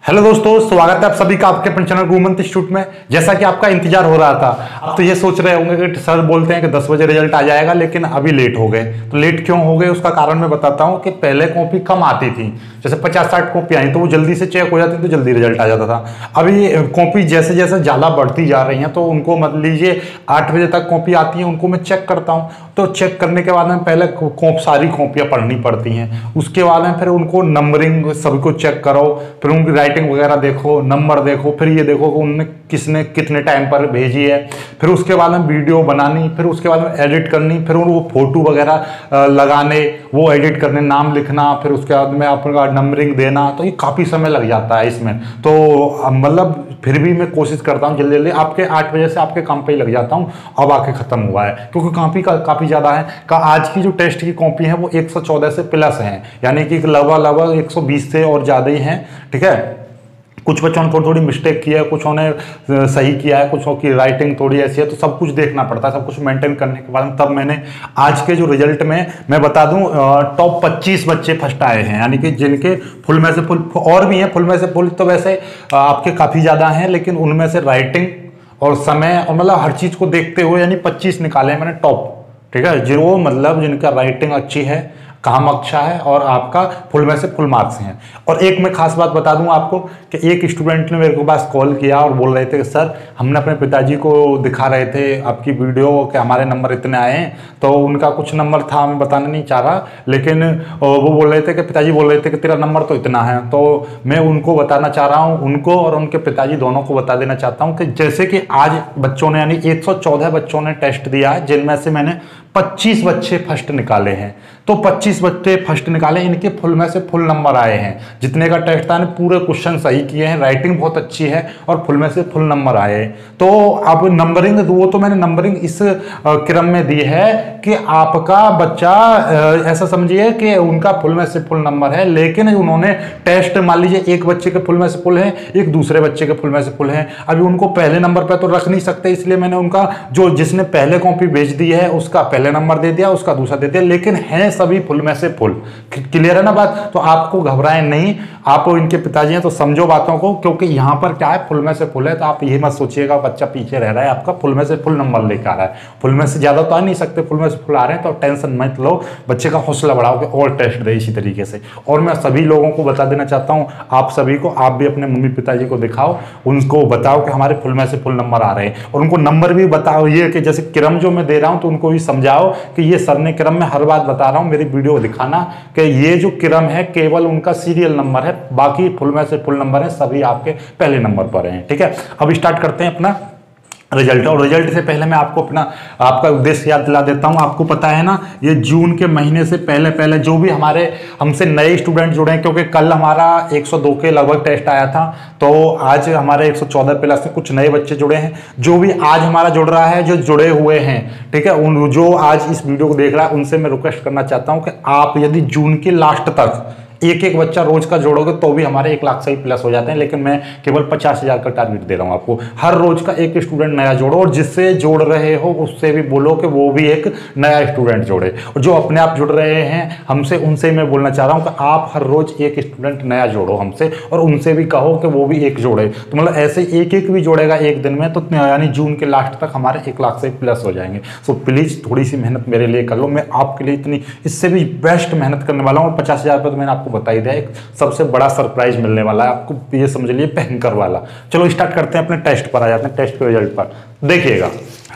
Hello दोस्तों, स्वागत है आप सभी का आपके अपने चैनल गुरुमंत्र इंस्टीट्यूट में। जैसा कि आपका इंतजार हो रहा था, अब तो ये सोच रहे होंगे कि सर बोलते हैं कि 10 बजे रिजल्ट आ जाएगा, लेकिन अभी लेट हो गए। तो लेट क्यों हो गए उसका कारण मैं बताता हूँ कि पहले कॉपी कम आती थी, जैसे 50-60 कॉपी आई तो वो जल्दी से चेक हो जाती, तो जल्दी रिजल्ट आ जाता था। अभी कॉपी जैसे जैसे ज़्यादा बढ़ती जा रही हैं, तो उनको मत लीजिए 8 बजे तक कॉपी आती है, उनको मैं चेक करता हूँ। तो चेक करने के बाद में पहले सारी कॉपियाँ पढ़नी पड़ती हैं, उसके बाद में फिर उनको नंबरिंग सभी को चेक करो, फिर उनकी राइटिंग वगैरह देखो, नंबर देखो, फिर ये देखो कि उनने किसने कितने टाइम पर भेजी है, फिर उसके बाद में वीडियो बनानी, फिर उसके बाद में एडिट करनी, फिर वो फोटो वगैरह लगाने, वो एडिट करने, नाम लिखना, फिर उसके बाद में आपका नंबरिंग देना। तो ये काफ़ी समय लग जाता है इसमें। तो मतलब फिर भी मैं कोशिश करता हूँ जल्दी जल्दी आपके 8 बजे से आपके काम पे ही लग जाता हूँ। अब आके ख़त्म हुआ है क्योंकि कॉपी काफ़ी ज़्यादा है। आज की जो टेस्ट की कॉपी है वो 114 से प्लस है, यानी कि लगभग 120 से और ज़्यादा ही है। ठीक है, कुछ बच्चों ने थोड़ी थोड़ी मिस्टेक किया है, कुछ ने सही किया है, कुछ की राइटिंग थोड़ी ऐसी है, तो सब कुछ देखना पड़ता है। सब कुछ मेंटेन करने के बाद तब मैंने आज के जो रिजल्ट में मैं बता दूं, टॉप 25 बच्चे फर्स्ट आए हैं, यानी कि जिनके फुल में से फुल, और भी हैं फुल में से फुल, तो वैसे आपके काफ़ी ज़्यादा हैं, लेकिन उनमें से राइटिंग और समय और मतलब हर चीज़ को देखते हुए यानी 25 निकाले हैं मैंने टॉप। ठीक है, जो मतलब जिनका राइटिंग अच्छी है, काम अच्छा है और आपका फुल में से फुल मार्क्स हैं। और एक मैं खास बात बता दूं आपको कि एक स्टूडेंट ने मेरे को पास कॉल किया और बोल रहे थे कि सर हमने अपने पिताजी को दिखा रहे थे आपकी वीडियो कि हमारे नंबर इतने आए हैं। तो उनका कुछ नंबर था, मैं बताना नहीं चाह रहा, लेकिन वो बोल रहे थे कि पिताजी बोल रहे थे कि तेरा नंबर तो इतना है। तो मैं उनको बताना चाह रहा हूँ, उनको और उनके पिताजी दोनों को बता देना चाहता हूँ कि जैसे कि आज बच्चों ने यानी 114 बच्चों ने टेस्ट दिया है, जिनमें से मैंने 25 बच्चे फर्स्ट निकाले हैं। तो 25 बच्चे फर्स्ट निकाले, इनके फुल में से फुल नंबर आए हैं। जितने का टेस्ट था ने पूरे क्वेश्चन सही किए हैं, राइटिंग बहुत अच्छी है और फुल में से फुल नंबर आए हैं। तो अब नंबरिंग वो तो मैंने नंबरिंग इस क्रम में दी है कि आपका बच्चा ऐसा समझिए कि उनका फुल में से फुल नंबर है, लेकिन उन्होंने टेस्ट मान लीजिए एक बच्चे के फुल में से फुल है, एक दूसरे बच्चे के फुल में से फुल है। अभी उनको पहले नंबर पर तो रख नहीं सकते, इसलिए मैंने उनका जो जिसने पहले कॉपी भेज दी है उसका पहले नंबर दे दिया, उसका दूसरा दे दिया, लेकिन है सभी फुल में से फुल। क्लियर है ना बात? तो आपको घबराएं नहीं, आप इनके पिताजी हैं तो समझो बातों को, क्योंकि यहां पर क्या है, फुल में से फुल है। तो आप ये मत सोचिएगा बच्चा पीछे रह रहा है, आपका फुल में से फुल नंबर लेकर आ रहा है। फुल में से ज्यादा तो आ नहीं सकते, फुल में से फुल आ रहे हैं, तो टेंशन मत लो, बच्चे का हौसला बढ़ाओ कि और टेस्ट दे इसी तरीके से। और मैं सभी लोगों को बता देना चाहता हूं, आप सभी को, आप भी अपने मम्मी पिताजी को दिखाओ, उनको बताओ कि हमारे फुल में से फुल नंबर आ रहे हैं, और उनको नंबर भी बताओ ये कि जैसे क्रम जो मैं दे रहा हूं तो उनको भी समझाओ कि ये सर ने क्रम में हर बात बता रहा हूं, मेरी वीडियो दिखाना कि ये जो क्रम है केवल उनका सीरियल नंबर है, बाकी फुल में से फुल नंबर है, सभी आपके पहले नंबर पर हैं। ठीक है, अब स्टार्ट करते हैं अपना रिजल्ट। और रिजल्ट से पहले मैं आपको आपका उद्देश्य याद दिला देता हूं। आपको पता है ना, ये जून के महीने से पहले पहले जो भी हमारे हमसे नए स्टूडेंट जुड़े हैं, क्योंकि कल हमारा 102 के लगभग टेस्ट आया था, तो आज हमारे 114 प्लस से कुछ नए बच्चे जुड़े हैं। जो भी आज हमारा जुड़ रहा है, जो जुड़े हुए हैं, ठीक है, उन जो आज इस वीडियो को देख रहा है, उनसे मैं रिक्वेस्ट करना चाहता हूं कि आप यदि जून के लास्ट तक एक एक बच्चा रोज का जोड़ोगे तो भी हमारे 1 लाख से ही प्लस हो जाते हैं, लेकिन मैं केवल 50,000 का टारगेट दे रहा हूं आपको। हर रोज का एक स्टूडेंट नया जोड़ो, और जिससे जोड़ रहे हो उससे भी बोलो कि वो भी एक नया स्टूडेंट जोड़े, और जो अपने आप जुड़ रहे हैं हमसे, उनसे मैं बोलना चाह रहा हूं कि आप हर रोज एक स्टूडेंट नया जोड़ो हमसे, और उनसे भी कहो कि वो भी एक जोड़े। तो मतलब ऐसे एक एक भी जोड़ेगा एक दिन में, तो यानी जून के लास्ट तक हमारे 1 लाख से प्लस हो जाएंगे। सो प्लीज थोड़ी सी मेहनत मेरे लिए कर लो, मैं आपके लिए इतनी इससे भी बेस्ट मेहनत करने वाला हूँ। 50,000 रुपये तो मैंने आपको बता ही दिया, एक सबसे बड़ा सरप्राइज मिलने वाला है आपको, ये समझ लीजिए भयंकर वाला। चलो स्टार्ट करते हैं, अपने टेस्ट पर आ जाते हैं, टेस्ट के रिजल्ट पर। देखिएगा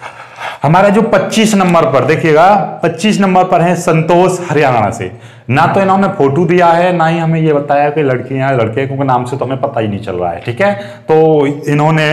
हमारा जो 25 नंबर पर, देखिएगा 25 नंबर पर है संतोष हरियाणा से। ना तो इन्होंने फोटो दिया है, ना ही हमें ये बताया कि लड़कियां लड़के, क्योंकि नाम से तो हमें पता ही नहीं चल रहा है। ठीक है, तो इन्होंने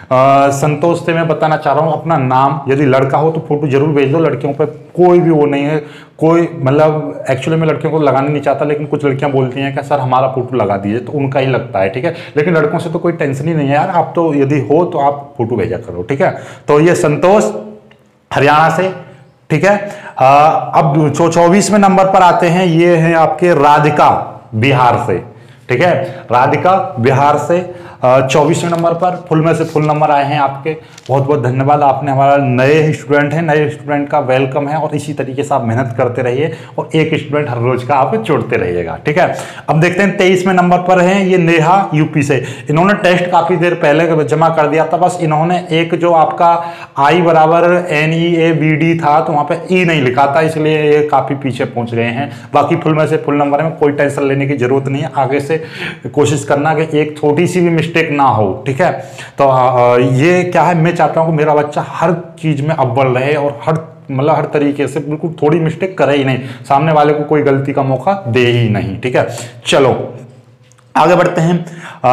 संतोष से मैं बताना चाह रहा हूं अपना नाम, यदि लड़का हो तो फोटो जरूर भेज दो। लड़कियों पर कोई भी वो नहीं है, कोई मतलब एक्चुअली मैं लड़कियों को लगाना नहीं चाहता, लेकिन कुछ लड़कियां बोलती हैं कि सर हमारा फोटो लगा दीजिए, तो उनका ही लगता है। ठीक है, लेकिन लड़कों से तो कोई टेंशन ही नहीं है यार, आप तो यदि हो तो आप फोटो भेजा करो। ठीक है, तो ये संतोष हरियाणा से। ठीक है, अब 24वें नंबर पर आते हैं, ये है आपके राधिका बिहार से। ठीक है, राधिका बिहार से। 24वें नंबर पर फुल में से फुल नंबर आए हैं आपके। बहुत बहुत धन्यवाद, आपने हमारा नए स्टूडेंट हैं, नए स्टूडेंट का वेलकम है और इसी तरीके से आप मेहनत करते रहिए और एक स्टूडेंट हर रोज का आप जोड़ते रहिएगा, ठीक है। अब देखते हैं 23वें नंबर पर है ये नेहा यूपी से। इन्होंने टेस्ट काफी देर पहले जमा कर दिया था, बस इन्होंने एक जो आपका आई बराबर NEABD था तो वहां पे ई नहीं लिखा था, इसलिए ये काफी पीछे पहुंच गए हैं। बाकी फुल में से फुल नंबर में कोई टेंशन लेने की जरूरत नहीं है, आगे से कोशिश करना कि एक छोटी सी भी मिस्टेक ना हो, ठीक है। तो ये क्या है, मैं चाहता हूं कि मेरा बच्चा हर चीज में अव्वल रहे और हर तरीके से बिल्कुल थोड़ी मिस्टेक करे ही नहीं, सामने वाले को कोई गलती का मौका दे ही नहीं, ठीक है। चलो आगे बढ़ते हैं।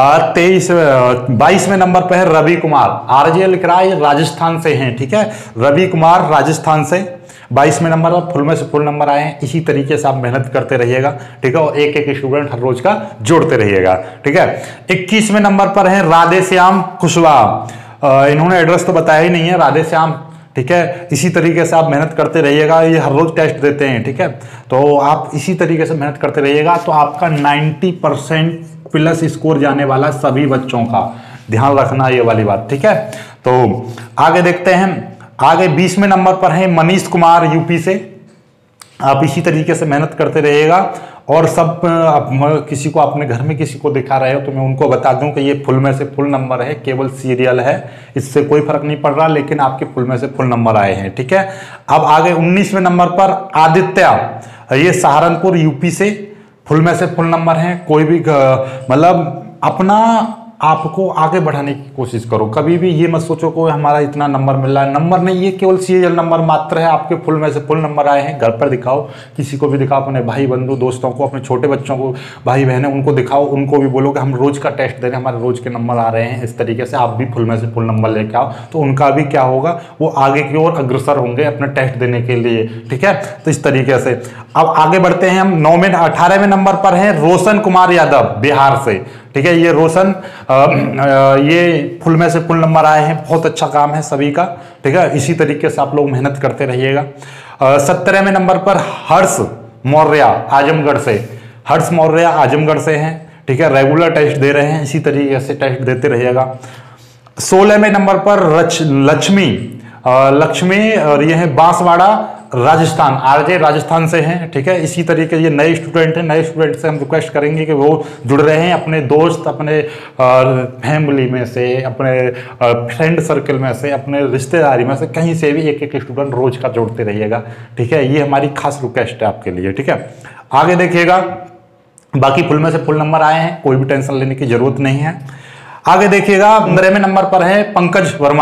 22वें नंबर पे है रवि कुमार। आरजे लिख रहा है, राजस्थान से हैं, ठीक है। रवि कुमार राजस्थान से 22वें नंबर पर फुल में से फुल नंबर आए हैं। इसी तरीके से आप मेहनत करते रहिएगा, ठीक है, और एक एक स्टूडेंट हर रोज का जोड़ते रहिएगा, ठीक है। 21वें नंबर पर है राधे श्याम कुशवाहा। इन्होंने एड्रेस तो बताया ही नहीं है, राधे श्याम, ठीक है। इसी तरीके से आप मेहनत करते रहिएगा, ये हर रोज टेस्ट देते हैं, ठीक है। तो आप इसी तरीके से मेहनत करते रहिएगा तो आपका 90% प्लस स्कोर जाने वाला सभी बच्चों का, ध्यान रखना ये वाली बात, ठीक है। तो आगे देखते हैं। आगे 20वें नंबर पर है मनीष कुमार यूपी से। आप इसी तरीके से मेहनत करते रहिएगा और सब किसी को अपने घर में किसी को दिखा रहे हो तो मैं उनको बता दूं कि ये फुल में से फुल नंबर है, केवल सीरियल है, इससे कोई फर्क नहीं पड़ रहा, लेकिन आपके फुल में से फुल नंबर आए हैं, ठीक है। अब आगे 19वें नंबर पर आदित्य, ये सहारनपुर यूपी से, फुल में से फुल नंबर है। कोई भी मतलब अपना आपको आगे बढ़ाने की कोशिश करो, कभी भी ये मत सोचो कि हमारा इतना नंबर मिल रहा है, नंबर नहीं, ये केवल सीरियल नंबर मात्र है। आपके फुल में से फुल नंबर आए हैं, घर पर दिखाओ, किसी को भी दिखाओ, अपने भाई बंधु दोस्तों को, अपने छोटे बच्चों को, भाई बहनें, उनको दिखाओ, उनको भी बोलो कि हम रोज का टेस्ट दे रहे हैं, हमारे रोज के नंबर आ रहे हैं। इस तरीके से आप भी फुल में से फुल नंबर लेके आओ तो उनका भी क्या होगा, वो आगे की ओर अग्रसर होंगे अपने टेस्ट देने के लिए, ठीक है। तो इस तरीके से अब आगे बढ़ते हैं हम। 18वें नंबर पर है रोशन कुमार यादव बिहार से, ठीक है। ये रोशन ये फुल में से फुल नंबर आए हैं, बहुत अच्छा काम है सभी का, ठीक है। इसी तरीके से आप लोग मेहनत करते रहिएगा। 17वें नंबर पर हर्ष मौर्य आजमगढ़ से। हर्ष मौर्य आजमगढ़ से हैं, ठीक है, रेगुलर टेस्ट दे रहे हैं, इसी तरीके से टेस्ट देते रहिएगा। 16वें नंबर पर लक्ष्मी और ये है बांसवाड़ा राजस्थान, आरजे राजस्थान से हैं, ठीक है। इसी तरीके ये नए स्टूडेंट हैं, नए स्टूडेंट से हम रिक्वेस्ट करेंगे कि वो जुड़ रहे हैं, अपने दोस्त, अपने फैमिली में से, अपने फ्रेंड सर्कल में से, अपने रिश्तेदारी में से, कहीं से भी एक एक स्टूडेंट रोज का जोड़ते रहिएगा, ठीक है। ये हमारी खास रिक्वेस्ट है आपके लिए, ठीक है। आगे देखिएगा, बाकी फुल में से फुल नंबर आए हैं, कोई भी टेंशन लेने की जरूरत नहीं है। आगे देखिएगा 15वें नंबर पर है पंकज वर्मा।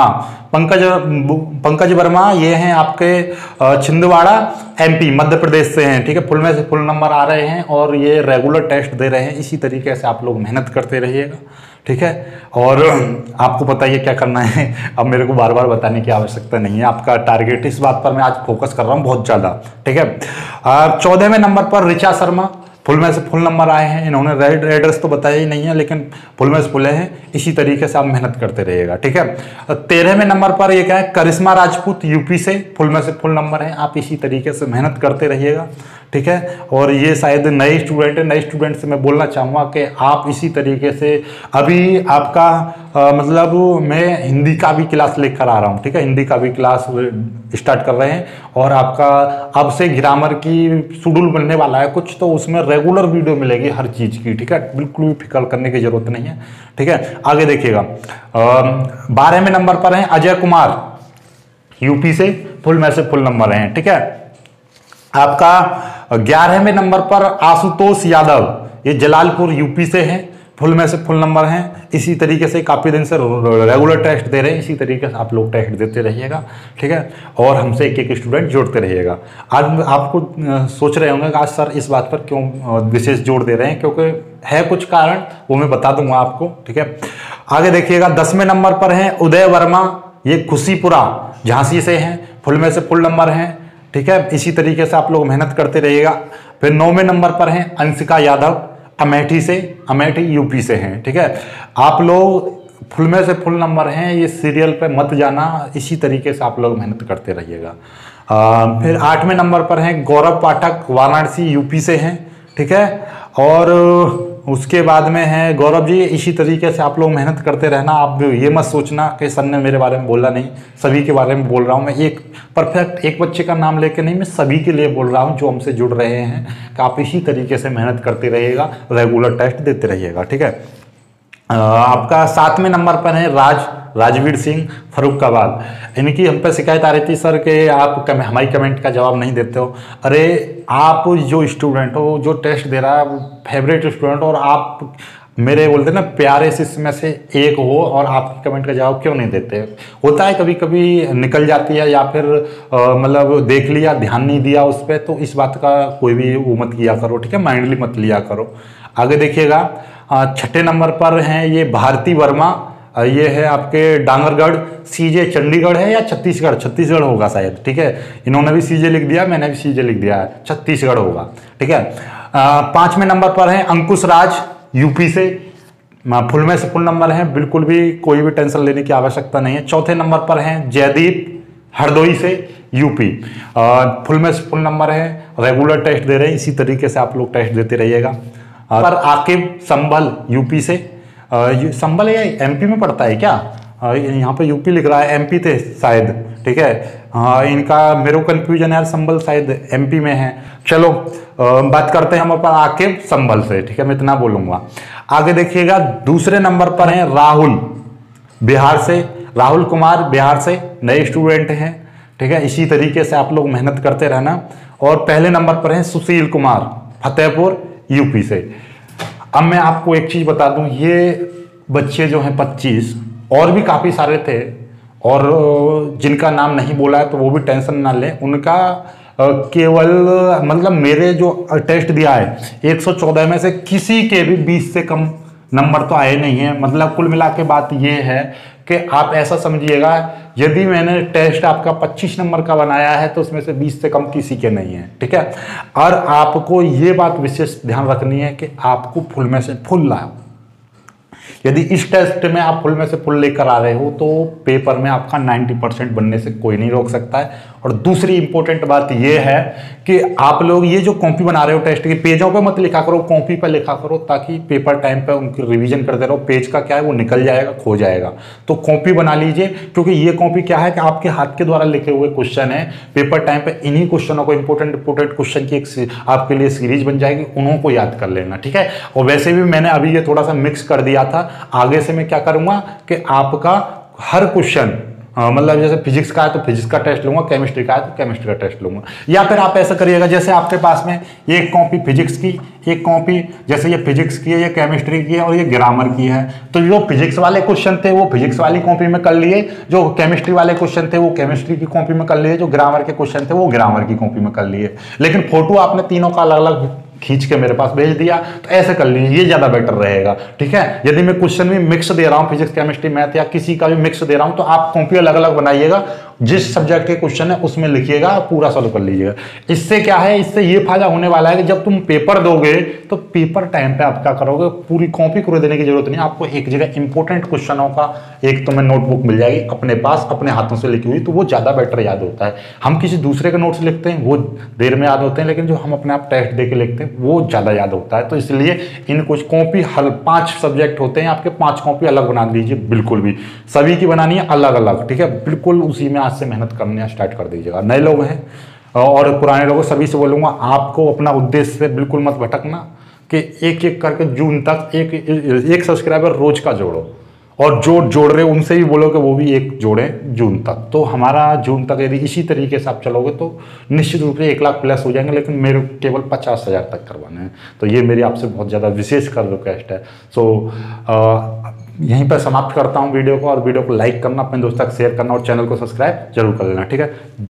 पंकज वर्मा ये हैं आपके छिंदवाड़ा MP मध्य प्रदेश से हैं, ठीक है। फुल में से फुल नंबर आ रहे हैं और ये रेगुलर टेस्ट दे रहे हैं। इसी तरीके से आप लोग मेहनत करते रहिएगा, ठीक है। और आपको पता है क्या करना है, अब मेरे को बार बार बताने की आवश्यकता नहीं है, आपका टारगेट इस बात पर मैं आज फोकस कर रहा हूँ बहुत ज़्यादा, ठीक है। 14वें नंबर पर ऋचा शर्मा, फुल में से फुल नंबर आए हैं। इन्होंने एड्रेस तो बताया ही नहीं है, लेकिन फुल में से फुल हैं। इसी तरीके से आप मेहनत करते रहिएगा, ठीक है। 13वें नंबर पर ये क्या है, करिश्मा राजपूत यूपी से, फुल में से फुल नंबर है। आप इसी तरीके से मेहनत करते रहिएगा, ठीक है। और ये शायद नए स्टूडेंट है, नए स्टूडेंट से मैं बोलना चाहूँगा कि आप इसी तरीके से अभी आपका मतलब मैं हिंदी का भी क्लास लेकर आ रहा हूँ, ठीक है। हिंदी का भी क्लास स्टार्ट कर रहे हैं और आपका अब से ग्रामर की शेड्यूल बनने वाला है कुछ, तो उसमें रेगुलर वीडियो मिलेगी हर चीज़ की, ठीक है। बिल्कुल भी फिक्र करने की जरूरत नहीं है, ठीक है। आगे देखिएगा 12वें नंबर पर हैं अजय कुमार यूपी से, फुल में से फुल नंबर हैं, ठीक है। आपका 11वें नंबर पर आशुतोष यादव, ये जलालपुर यूपी से हैं, फुल में से फुल नंबर हैं। इसी तरीके से काफ़ी दिन से रेगुलर टेस्ट दे रहे हैं, इसी तरीके से आप लोग टेस्ट देते रहिएगा, ठीक है। और हमसे एक एक स्टूडेंट जोड़ते रहिएगा। आज आपको सोच रहे होंगे कि आज सर इस बात पर क्यों विशेष जोड़ दे रहे हैं, क्योंकि है कुछ कारण, वो मैं बता दूंगा आपको, ठीक है। आगे देखिएगा 10वें नंबर पर हैं उदय वर्मा, ये खुशीपुरा झांसी से हैं, फुल में से फुल नंबर हैं, ठीक है। इसी तरीके से आप लोग मेहनत करते रहिएगा। फिर 9वें नंबर पर हैं अंशिका यादव, अमेठी से, अमेठी यूपी से हैं, ठीक है। आप लोग फुल में से फुल नंबर हैं, ये सीरियल पे मत जाना, इसी तरीके से आप लोग मेहनत करते रहिएगा। फिर 8वें नंबर पर हैं गौरव पाठक, वाराणसी यूपी से हैं, ठीक है। और उसके बाद में है गौरव जी, इसी तरीके से आप लोग मेहनत करते रहना। आप ये मत सोचना कि सर ने मेरे बारे में बोला नहीं, सभी के बारे में बोल रहा हूँ मैं। एक परफेक्ट एक बच्चे का नाम लेके नहीं, मैं सभी के लिए बोल रहा हूँ जो हमसे जुड़ रहे हैं कि आप इसी तरीके से मेहनत करते रहिएगा, रेगुलर टेस्ट देते रहिएगा, ठीक है। आपका 7वें नंबर पर है राजवीर सिंह फर्रुखाबाद। इनकी हम पे शिकायत आ रही थी सर कि आप हमारी कमेंट का जवाब नहीं देते हो। अरे आप जो स्टूडेंट हो, जो टेस्ट दे रहा है, फेवरेट स्टूडेंट, और आप मेरे बोलते ना प्यारे शिष्य में से एक हो और आपकी कमेंट का जवाब क्यों नहीं देते? होता है कभी कभी निकल जाती है, या फिर मतलब देख लिया, ध्यान नहीं दिया उस पर, तो इस बात का कोई भी वो मत किया करो, ठीक है, माइंडली मत लिया करो। आगे देखिएगा, 6ठे नंबर पर हैं ये भारती वर्मा। ये है आपके डांगरगढ़, सीजे चंडीगढ़ है या छत्तीसगढ़ होगा शायद, ठीक है। इन्होंने भी सीजे लिख दिया, मैंने भी सीजे लिख दिया है, छत्तीसगढ़ होगा, ठीक है। 5वें नंबर पर है अंकुश राज, यूपी से। फुल में से फुल नंबर है, बिल्कुल भी कोई भी टेंशन लेने की आवश्यकता नहीं है। 4थे नंबर पर है जयदीप, हरदोई से, यूपी। फुल में से फुल नंबर है, रेगुलर टेस्ट दे रहे हैं, इसी तरीके से आप लोग टेस्ट देते रहिएगा। पर आकिब संभल, यूपी से। संभल ये एमपी में पड़ता है क्या? यहाँ पे यूपी लिख रहा है, एमपी थे शायद, ठीक है। हाँ, इनका मेरे को कन्फ्यूजन है यार, संभल शायद एमपी में है। चलो बात करते हैं हम अपन आकिब संभल से, ठीक है, मैं इतना बोलूंगा। आगे देखिएगा, दूसरे नंबर पर हैं राहुल, बिहार से, राहुल कुमार बिहार से, नए स्टूडेंट हैं, ठीक है। इसी तरीके से आप लोग मेहनत करते रहना। और पहले नंबर पर हैं सुशील कुमार, फतेहपुर, यूपी से। अब मैं आपको एक चीज बता दूं, ये बच्चे जो हैं 25 और भी काफी सारे थे, और जिनका नाम नहीं बोला है तो वो भी टेंशन ना लें। उनका केवल मतलब मेरे जो टेस्ट दिया है 114 में से किसी के भी 20 से कम नंबर तो आए नहीं है। मतलब कुल मिला के बात ये है कि आप ऐसा समझिएगा, यदि मैंने टेस्ट आपका 25 नंबर का बनाया है तो उसमें से 20 से कम किसी के नहीं है, ठीक है। और आपको ये बात विशेष ध्यान रखनी है कि आपको फुल में से फुल लाओ। यदि इस टेस्ट में आप फुल में से फुल लेकर आ रहे हो तो पेपर में आपका 90% बनने से कोई नहीं रोक सकता है। और दूसरी इंपॉर्टेंट बात यह है कि आप लोग ये जो कॉपी बना रहे हो टेस्ट की, पेजों पे मत लिखा करो, कॉपी पे लिखा करो, ताकि पेपर टाइम पे उनकी रिवीजन करते रहो। पेज का क्या है, वो निकल जाएगा, खो जाएगा। तो कॉपी बना लीजिए, क्योंकि ये कॉपी क्या है कि आपके हाथ के द्वारा लिखे हुए क्वेश्चन है। पेपर टाइम पे इन्हीं क्वेश्चनों को, इंपॉर्टेंट क्वेश्चन की एक आपके लिए सीरीज बन जाएगी, उन्हों को याद कर लेना, ठीक है। और वैसे भी मैंने अभी ये थोड़ा सा मिक्स कर दिया था, आगे से मैं क्या करूंगा कि आपका हर क्वेश्चन, मतलब जैसे फिजिक्स का है तो फिजिक्स का टेस्ट लूंगा, केमिस्ट्री का है तो केमिस्ट्री का टेस्ट लूंगा। या फिर आप ऐसा करिएगा, जैसे आपके पास में एक कॉपी फिजिक्स की, एक कॉपी जैसे ये फिजिक्स की है, ये केमिस्ट्री की है और ये ग्रामर की है, तो जो फिजिक्स वाले क्वेश्चन थे वो फिजिक्स वाली कॉपी में कर लिए, जो केमिस्ट्री वाले क्वेश्चन थे वो केमिस्ट्री की कॉपी में कर लिए, जो ग्रामर के क्वेश्चन थे वो ग्रामर की कॉपी में कर लिए। लेकिन फोटो आपने तीनों का अलग अलग खींच के मेरे पास भेज दिया, तो ऐसे कर लीजिए, ये ज्यादा बेटर रहेगा, ठीक है। यदि मैं क्वेश्चन भी मिक्स दे रहा हूं, फिजिक्स केमिस्ट्री मैथ या किसी का भी मिक्स दे रहा हूं, तो आप कॉपी अलग अलग बनाइएगा, जिस सब्जेक्ट के क्वेश्चन है उसमें लिखिएगा, पूरा सॉल्व कर लीजिएगा। इससे क्या है, इससे ये फायदा होने वाला है कि जब तुम पेपर दोगे तो पेपर टाइम पे आप क्या करोगे, पूरी कॉपी कर देने की जरूरत नहीं, आपको एक जगह इंपॉर्टेंट क्वेश्चनों का एक तुम्हें नोटबुक मिल जाएगी अपने पास, अपने हाथों से लिखी हुई, तो वो ज्यादा बेटर याद होता है। हम किसी दूसरे के नोट्स लिखते हैं वो देर में याद होते हैं, लेकिन जो हम अपने आप टेस्ट दे के लिखते हैं वो ज्यादा याद होता है। तो इसलिए इन कुछ कॉपी, हर 5 सब्जेक्ट होते हैं आपके, 5 कॉपी अलग बना दीजिए, बिल्कुल भी सभी की बनानी है अलग अलग, ठीक है। बिल्कुल उसी में आज से मेहनत करना स्टार्ट कर दीजिएगा। नए लोग हैं और पुराने लोगों सभी से बोलूंगा, आपको अपना उद्देश्य से बिल्कुल मत भटकना कि एक एक करके जून तक एक सब्सक्राइबर रोज का जोड़ो, और जो जोड़ रहे उनसे भी बोलो कि वो भी एक जोड़ें जून तक। तो हमारा जून तक यदि इसी तरीके से आप चलोगे तो निश्चित रूप से 1 लाख प्लस हो जाएंगे, लेकिन मेरे केवल 50,000 तक करवाने हैं। तो ये मेरी आपसे बहुत ज़्यादा विशेष कर रिक्वेस्ट है। सो यहीं पर समाप्त करता हूँ वीडियो को, और वीडियो को लाइक करना, अपने दोस्तों तक शेयर करना और चैनल को सब्सक्राइब जरूर कर लेना, ठीक है।